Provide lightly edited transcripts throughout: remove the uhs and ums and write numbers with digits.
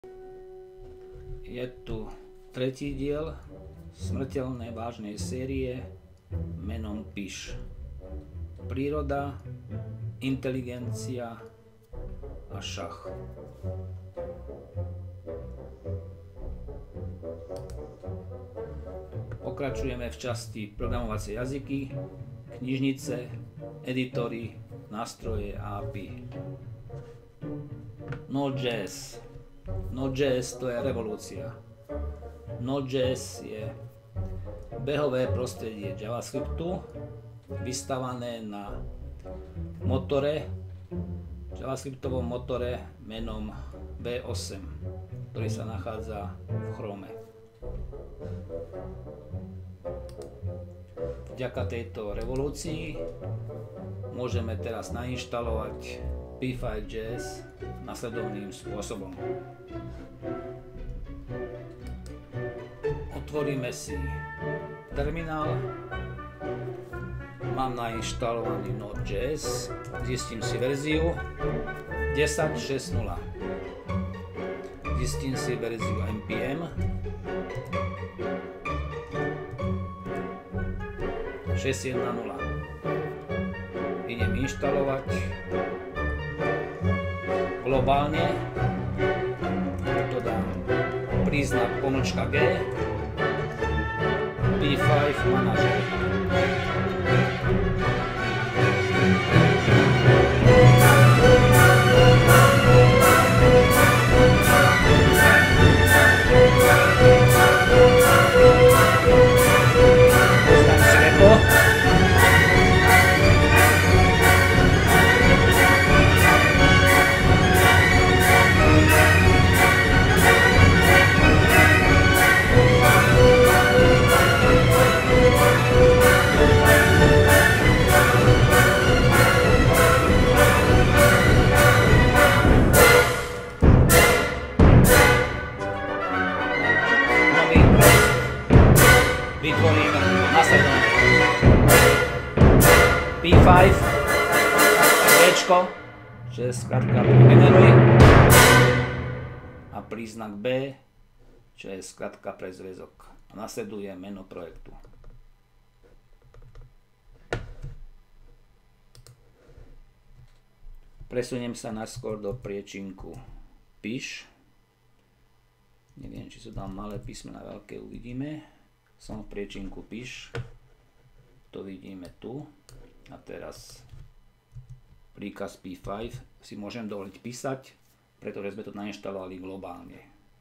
Je tu tretí diel smrteľnej vážnej série menom Piš. Príroda, inteligencia a šach. Pokračujeme v časti programovacie jazyky, knižnice, editory, nástroje a API. Node.js. Node.js to je revolúcia. Node.js je behové prostredie JavaScriptu vystavané na motore, JavaScriptovom motore menom V8, ktorý sa nachádza v Chrome. Vďaka tejto revolúcii môžeme teraz nainštalovať P5.js nasledovným spôsobom. Otvoríme si terminál, mám nainštalovaný Node.js, zistím si verziu 10.6.0, zistím si verziu npm 6.1.0, idem inštalovať globálne, to dám príznak _G, P5 manažer. Vytvorím nasledovne P5, Bčko, čo je skratka generuj, a príznak B, čo je skratka pre zväzok. A nasleduje meno projektu. Presuniem sa najskôr do priečinku Piš. Neviem, či sú tam malé písmena, veľké, uvidíme. Som v priečinku Piš, to vidíme tu, a teraz príkaz P5 si môžem dovoliť písať, pretože sme to nainštalovali globálne.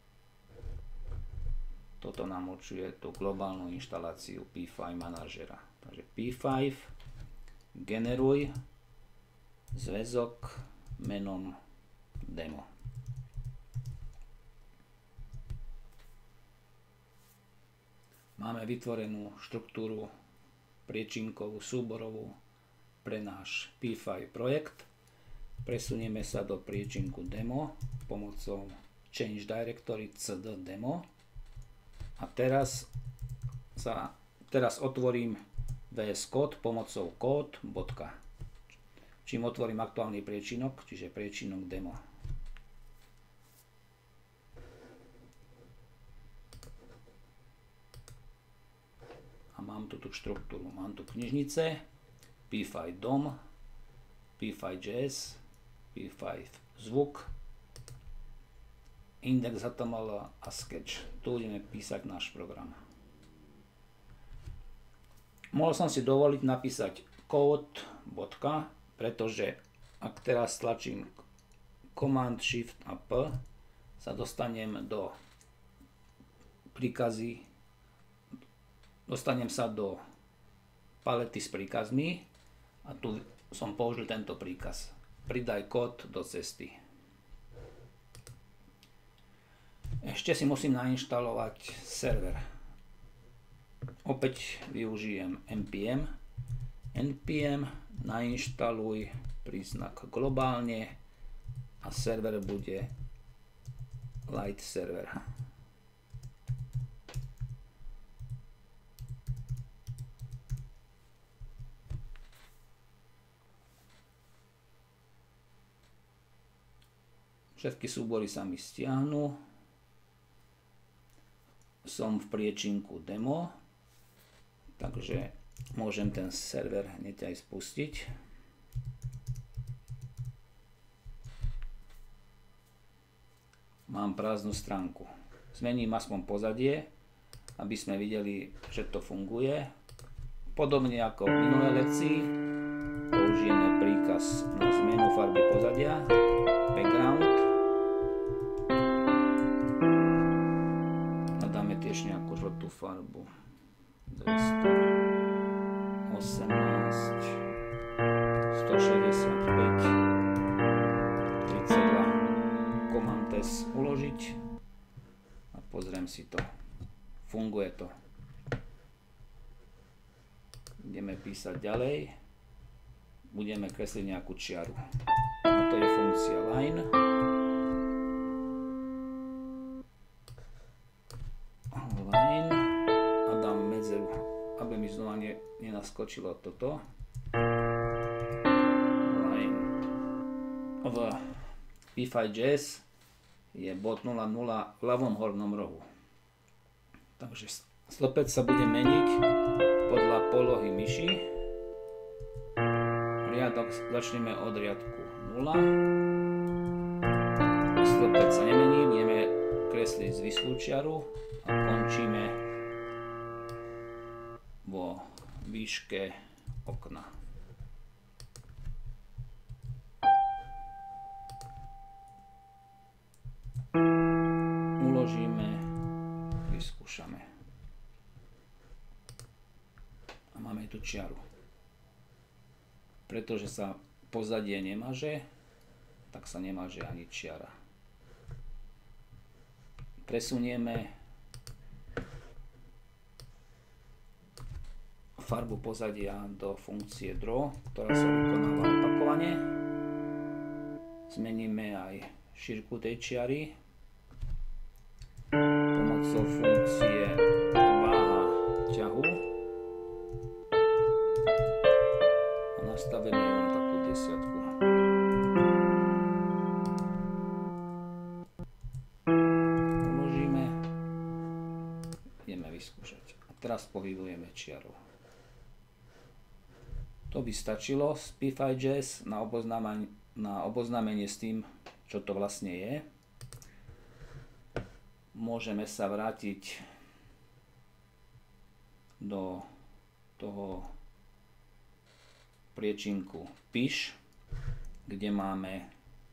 Toto nám určuje tú globálnu inštaláciu P5 manažera. Takže P5 generuj zväzok menom demo. Máme vytvorenú štruktúru priečinkovú, súborovú pre náš P5 projekt. Presunieme sa do priečinku demo pomocou change directory cd demo. A teraz otvorím VS Code pomocou code. Čím otvorím aktuálny priečinok, čiže priečinok demo. A mám tu tú štruktúru. Mám tu knižnice, P5 DOM, P5.js, P5 zvuk, index HTML a sketch. Tu budeme písať náš program. Mohol som si dovoliť napísať code, pretože ak teraz tlačím Command Shift a P, sa dostanem do príkazy. Dostanem sa do palety s príkazmi a tu som použil tento príkaz. Pridaj kód do cesty. Ešte si musím nainštalovať server. Opäť využijem npm. npm nainštaluj príznak globálne a server bude light server. Všetky súbory sa mi stiahnu. som v priečinku demo, takže môžem ten server hneď aj spustiť. Mám prázdnu stránku. Zmením aspoň pozadie, aby sme videli, že to funguje. Podobne ako v minulej lekcii, použijeme príkaz na zmenu farby pozadia, background. A dáme tiež nejakú žltú farbu. 218, 165, 32. Command S uložiť a pozriem si to. Funguje to. Ideme písať ďalej. Budeme kresliť nejakú čiaru. A to je funkcia line. Line. A dám medzeru, aby mi znova nenaskočilo toto. Line. V P5.js je bod 0,0 v ľavom hornom rohu. Takže stĺpec sa bude meniť podľa polohy myši. Riadok začneme od riadku 0. Stĺpec sa nemení, budeme kresliť zvislú čiaru a končíme vo výške okna. Uložíme, vyskúšame. A máme tu čiaru. Pretože sa pozadie nemaže, tak sa nemaže ani čiara. Presunieme farbu pozadia do funkcie Draw, ktorá sa vykonáva opakovane. Zmeníme aj šírku tej čiary pomocou funkcie váha ťahu a nastavíme ju na takú 10. Uložíme, ideme vyskúšať. A teraz pohybujeme čiaru. To by stačilo z P5.js na oboznámenie s tým, čo to vlastne je. Môžeme sa vrátiť do toho priečinku Piš, kde máme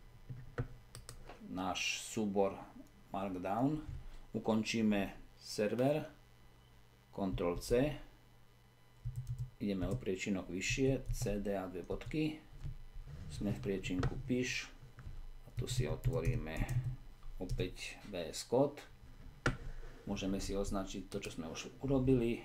náš súbor Markdown. Ukončíme server, Ctrl+C, ideme o priečinok vyššie, CD a 2 bodky. Sme v priečinku Piš a tu si otvoríme opäť VS Code. Môžeme si označiť to, čo sme už urobili.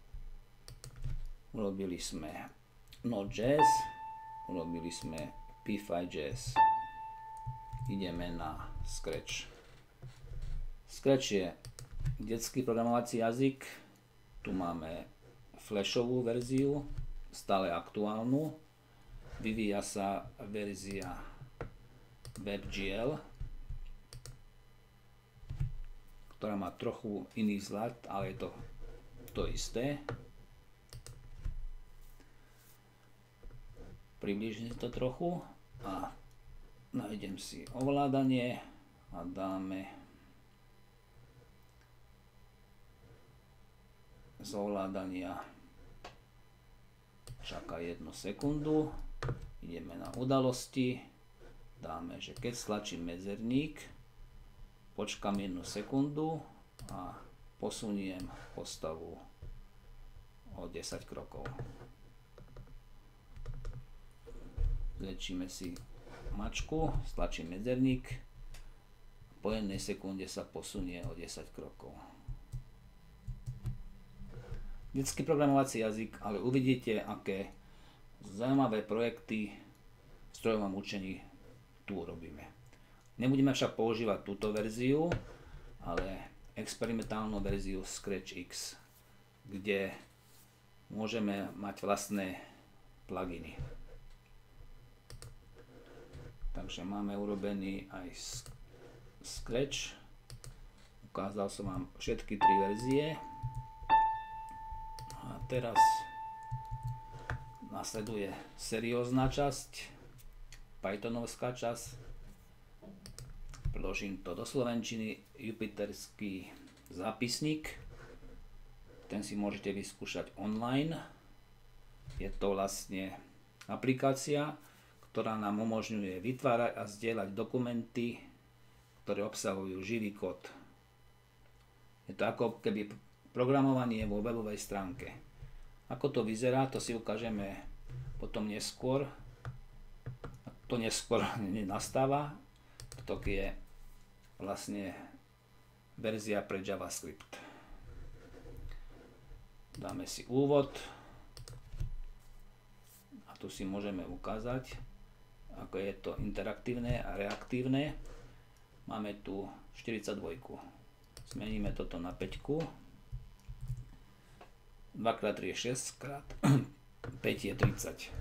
Urobili sme Node.js, urobili sme P5.js. Ideme na Scratch. Scratch je detský programovací jazyk. Tu máme flashovú verziu, stále aktuálnu. Vyvíja sa verzia WebGL, ktorá má trochu iný vzhľad, ale je to isté. Približím to trochu a nájdem si ovládanie a dáme z ovládania čaká 1 sekundu. Ideme na udalosti, dáme, že keď stlačím medzerník, počkám 1 sekundu a posuniem postavu o 10 krokov. Zväčšíme si mačku, stlačím medzerník, po 1 sekunde sa posunie o 10 krokov. Detský programovací jazyk, ale uvidíte, aké zaujímavé projekty v strojovom učení tu urobíme. Nebudeme však používať túto verziu, ale experimentálnu verziu ScratchX, kde môžeme mať vlastné pluginy. Takže máme urobený aj Scratch. Ukázal som vám všetky 3 verzie. A teraz nasleduje seriózna časť, pythonovská časť. Preložím to do slovenčiny. Jupyterský zápisník. Ten si môžete vyskúšať online. Je to vlastne aplikácia, ktorá nám umožňuje vytvárať a zdieľať dokumenty, ktoré obsahujú živý kód. Je to ako keby programovanie vo webovej stránke. Ako to vyzerá, to si ukážeme potom neskôr. To neskôr nenastáva. Toto je vlastne verzia pre JavaScript. Dáme si úvod. A tu si môžeme ukázať, ako je to interaktívne a reaktívne. Máme tu 42. Zmeníme toto na 5. 2x3 je 6, krát 5 je 30.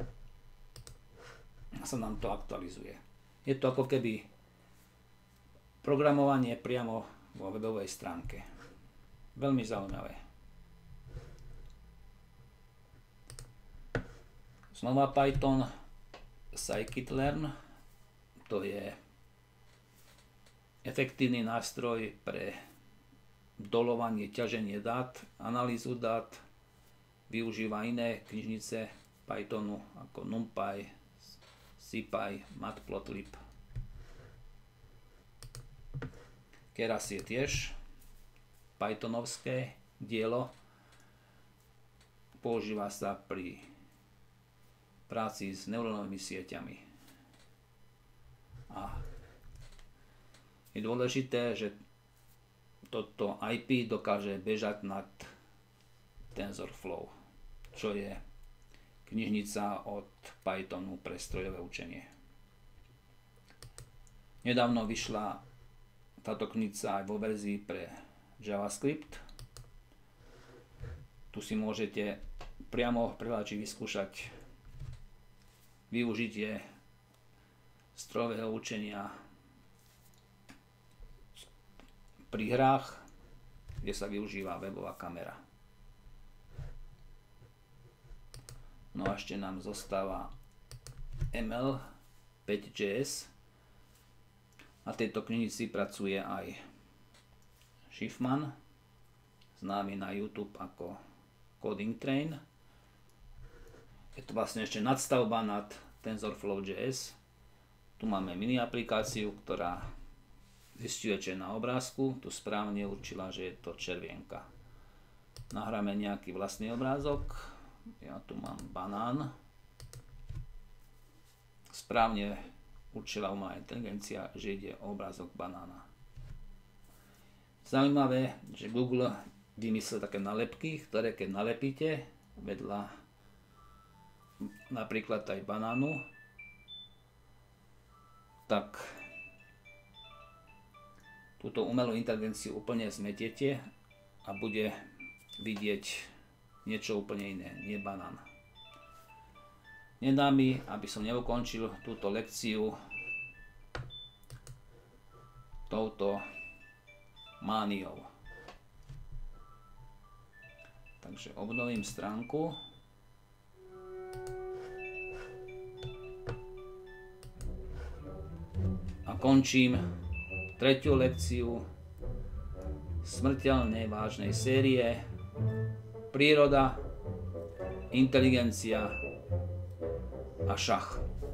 A sa nám to aktualizuje. Je to ako keby programovanie priamo vo webovej stránke. Veľmi zaujímavé. Znova Python, scikit-learn. To je efektívny nástroj pre doľovanie, ťaženie dát, analýzu dát. Využíva iné knižnice Pythonu ako NumPy, SciPy, Matplotlib. Keras je tiež pythonovské dielo. Používa sa pri práci s neurónovými sieťami. A je dôležité, že toto IP dokáže bežať nad TensorFlow, čo je knižnica od Pythonu pre strojové učenie. Nedávno vyšla táto knižnica aj vo verzii pre JavaScript. Tu si môžete priamo v prehľadači vyskúšať využitie strojového učenia pri hrách, kde sa využíva webová kamera. No a ešte nám zostáva ML5.js. Na tejto knižnici pracuje aj Schiffman, známy na YouTube ako Coding Train. Je to vlastne ešte nadstavba nad TensorFlow.js. Tu máme mini aplikáciu, ktorá zisťuje, čo je na obrázku. Tu správne určila, že je to červienka. Nahráme nejaký vlastný obrázok. Ja tu mám banán. Správne určila umelá inteligencia, že ide o obrázok banána. Zaujímavé, že Google vymyslel také nálepky, ktoré keď nalepíte vedľa napríklad aj banánu, tak túto umelú inteligenciu úplne zmetiete a bude vidieť niečo úplne iné, nie banán. Nedá mi, aby som neukončil túto lekciu touto mániou. Takže obnovím stránku. A končím 3. lekciu smrteľnej vážnej série Príroda, inteligencia a šach.